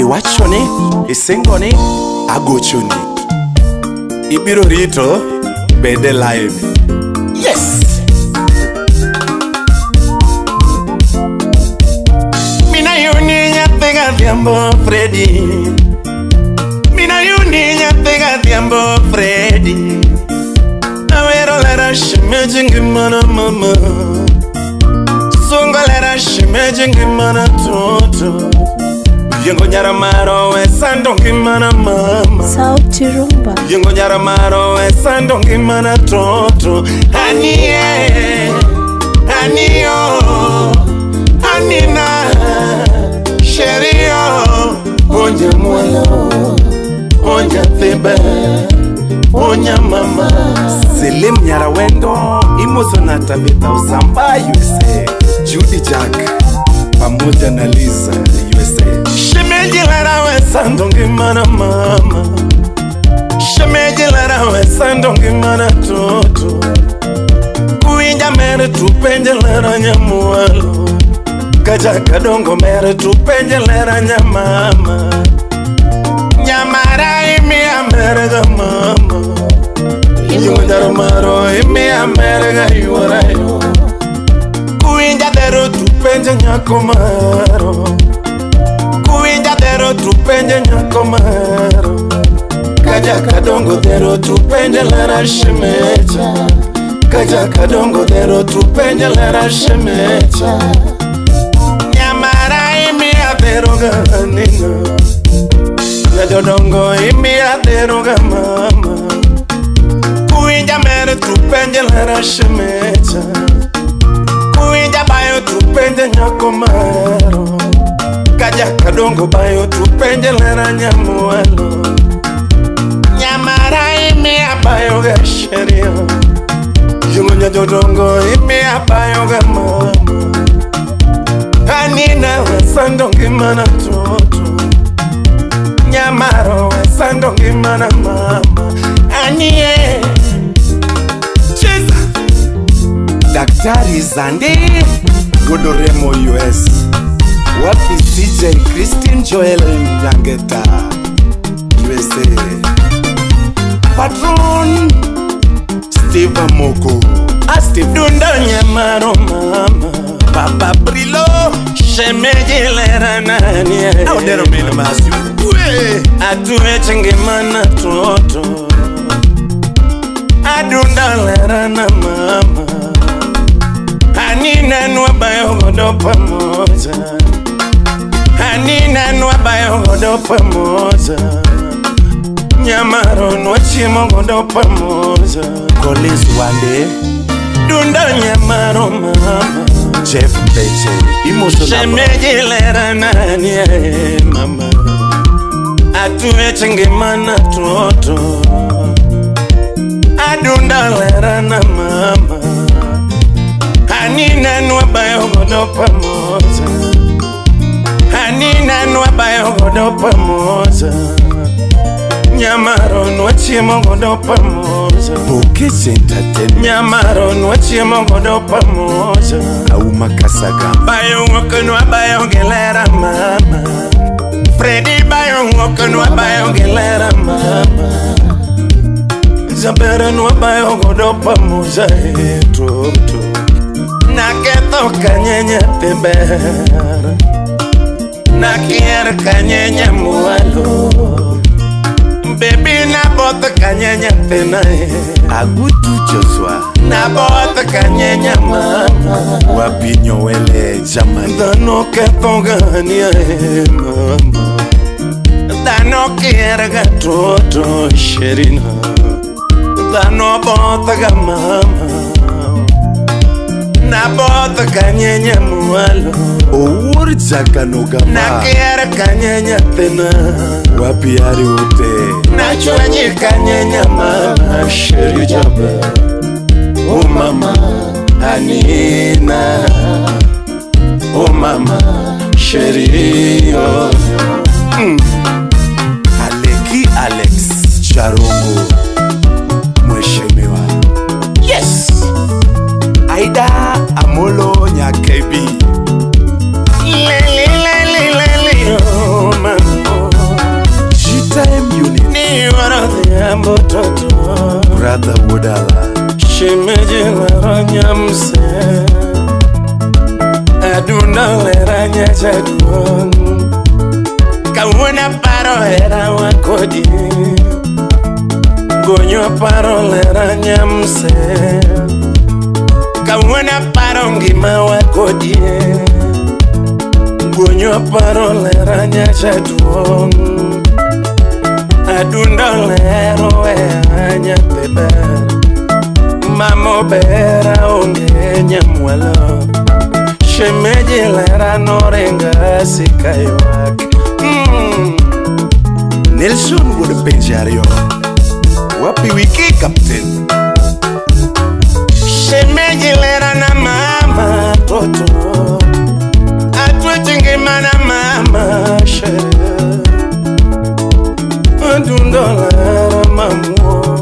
Iwachoni, isingoni, agochoni. Ibiro rito, bede live. Yes! Mina yuni nyatega diambo Freddy. Mina yuni nyatega diambo Freddy. Awero lera shimejingi mana mama. Sungo lera shimejingi mana toto. Yengo nyara maro we sandongi mana mama. Sauti rumba. Yengo nyara maro we sandongi mana toto. Aniye, aniyo, anina, sherio. Onya mwalo, onya thebe, onya mama. Selim nyara wendo, imoso na tabita usamba USA. Judy Jack, pamoja na Lisa USA. Shemeji lara we sandongi mana mama. Shemeji lara we sandongi mana toto. Kuinja mere tupenje lara nyamualo. Kaja kadongo mere tupenje lara nyamama. Nyamara imi amerega mama. Yungar maro imi amerega yuarayo. Kuinja dero tupenje nyakomaro. Kuinja dero tupenje nyakomaro. Kaja kadongo dero tupenje lara shemecha. Kaja kadongo dero tupenje lara shemecha. Nyamara imi aderoga nina. Yadodongo imi aderoga mama. Kuinja mere tupenje lara shemecha. Kuinja bayo tupenje nyakomaro. Kaja kadongo bayo tupenje lara nyamualo. Nyamara imi abayo ga sheria. Yungo nyadodongo imi abayo ga mama. Anina wasandongi mana toto. Nyamaro wasandongi mana mama. Aniye Cheza Daktari Zande Godoremo US. Wapi CJ Christine Joel Nyangeta USA. Patron Steve Moko. Steve Dunda Nyamaro mama. Papa Brilo Shemeji lera nani. Audero mena masu Atuwe chengi mana toto. Adunda lera na mama. Anina nwa bayo godo pamoja. Anina nwa bayo godo pamoja. Nyamaro nwa chimo godo pamoja. Kolis wande Dunda nyamaro mama. Jeff Beche Imoso Shemeji lera nani mama. Atuwe chengi mana toto. Adunda lera na mama. Anina nwa bayo godo pamoja. Anina nwa bayo godo pamoja. Nyamaro nwa chimo godo pamoja. Bokes Entertainment. Nyamaro nwa chimo godo pamoja. Auma Kasaga bayo ngokenwa bayo gelera mama. Freddy bayo ngokenwa bayo gelera mama. Zabera nwa bayo godo pamoja toto. Naketo kanyenya tebera. Nakier kanyenya mualo. Baby na bota kanyenya tena. Agutu Joshua na bota kanyenya mama. Wapinyo wele jamani. Dano keto gania mama. Dano kier gatoto sherina. Dano bota ga mama. Na bota kanyenya mualo. Owur jakano gama. Na kiera kanyenya tena. Wapi ari ute. Na chwenye kanyenya mama. Sheri jabe. Oh mama Anina. Oh mama Sheri oh. Aleki Alex Charongo Mweshemiwa. Yes. Aida Amolo Nyakebi. Lele lele lele oh mama. brother Wodala. Shemeji lera nyamse Aduna lera nyajaduon Kawuna paro era wakodi Gonyo paro lera nyamse Kawuna paro ngima wakodi Gonyo paro lera nyajaduon Aduna lero ea nyapeber Mamo bera onge nyamwalo Shemeji lera norenga sikayowak Nelson would penjario Wapi wiki captain Shemeji lera na mama toto Atwechingi mana mama shere Adundo lera mamuo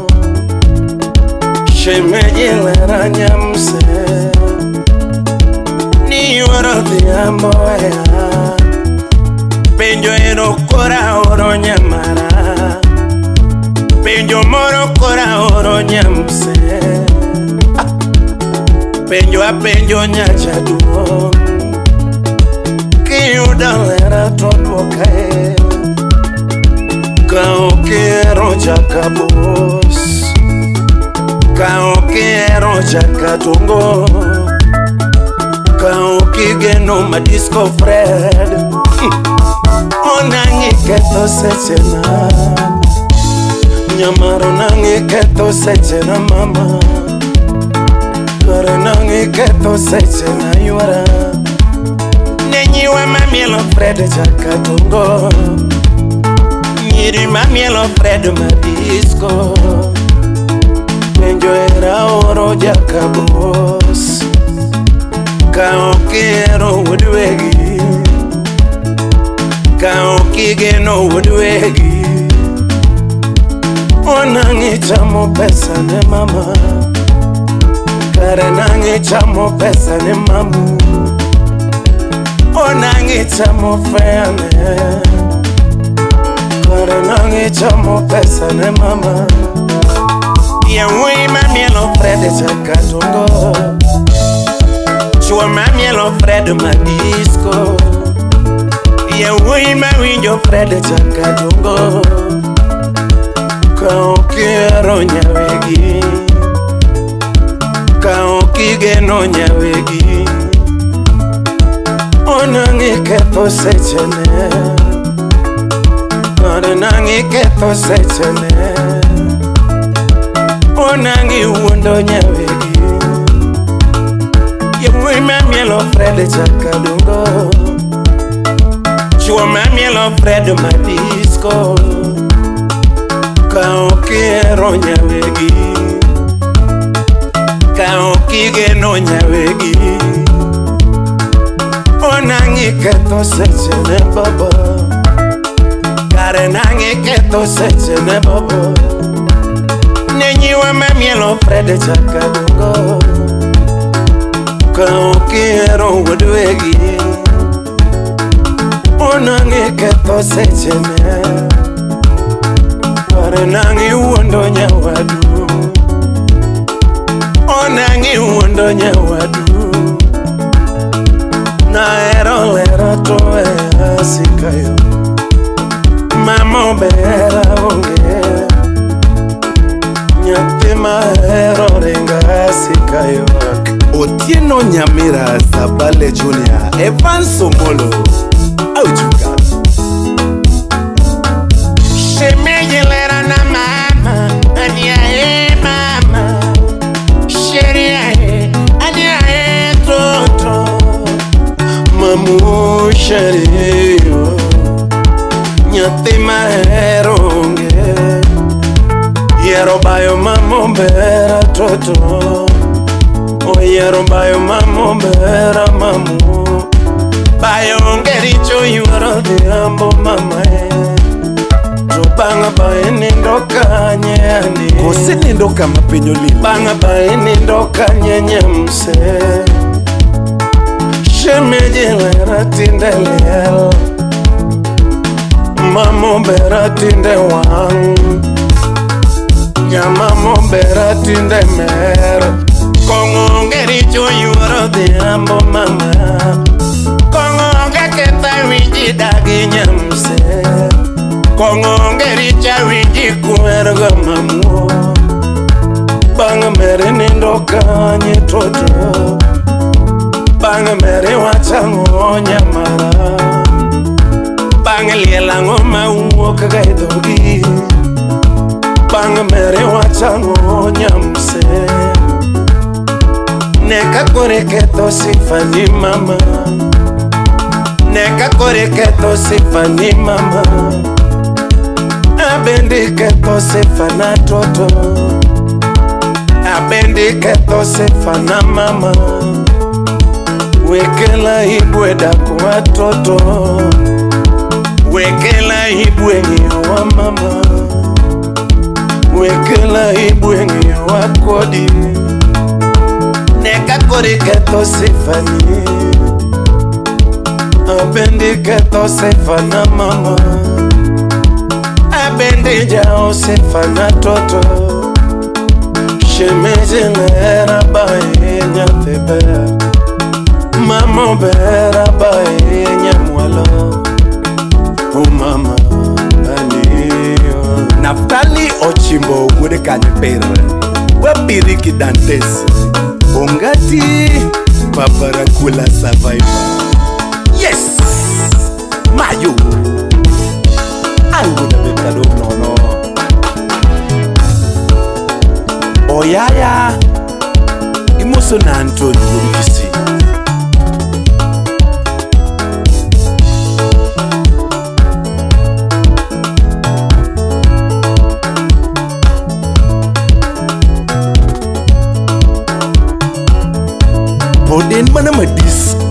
Shemeji lera nyamse Ni waro diambo ea Penjo ero kora oro nyamara Penjo moro kora oro nyamse Penjo a penjo nyachaduo Kiyuda lera topo kae Kao kero jakabos Kao kero jakatungo Kao kigeno madisco Fred Onangi keto sechena Nyamaro nangi keto sechena mama Kore nangi keto sechena yuara Nenyiwa mamielo Fred jakatungo Nyiri mamielo Fred madisco Penjo era oro jakabos Kao kero wudwegi Kao kigeno wudwegi Onangi chamo pesa ne mama Kare nangi chamo pesa ne mamu Onangi chamo fene Kare nangi chamo pesa ne mama Yewe mamielo Fred jakatungo Chua mamielo Fred madisco Yewe mawinjo Fred jakatungo Kao kero nyawegi Kao kigeno nyawegi Onangi keto sechene Onangi keto sechene Onangi uondo nyawegi Yewe mamielo Fred jakadungo Chua mamielo Fred madisco Kao kero nyawegi Kao kigeno nyawegi Onangi keto sechene baba Kare nangi keto sechene baba Nenyiwa mamielo Fred jakadungo Kao kero wudwegi Onangi keto sechene Kare nangi uondo nyawadu Onangi uondo nyawadu Na ero lera toe asikayo Mamo bera onge Nyatima ero renga asikayo Otieno Nyamira Zabale Junior Evans Omolo Aujuka Shemeji lera na mama Ania mama Sheria Ania toto Mamu sherio Nyatima eronge Yero bayo mamo bera toto Oyero bayo mamo bera mamu Bayo ngericho yuaro diambo mama Banga bae nindoka nyeni Kose nindoka mapenyo lili Banga bae nindoka nyemse Shemeji lera tinde liel Mamo bera tinde wang Nyama mombera tinde mero Kongonge richo yuoro dhiambo mama Kongonge keta winji dagi nyamse Kongonge richa winji kuerga mamuo Bang mere nindo kanye toto Bang mere wachango nyamara Bang lielango mauo kagaidogi Bang mere wachango nyamse Neka kore keto sifani mama Neka kore keto sifani mama Abendi keto sifana toto Abendi keto sifana mama Wekela ibweda kwa toto Wekela ibwengi wa mama Wekela ibwengi wa kodi Neka kore keto sifani Abendi keto sifana mama Abendi jao sifana toto Shemeje lera bae nyatebe Mama bera bae nyamwalo Mama Aliyo Naftali Ochimbo Gwede kanye pere Wapiriki Dantes Bongati Paparakula Survivor Yes Mayo I would have been kado no Oyaya Imoso na Antoni Wurikisi Oden mana madis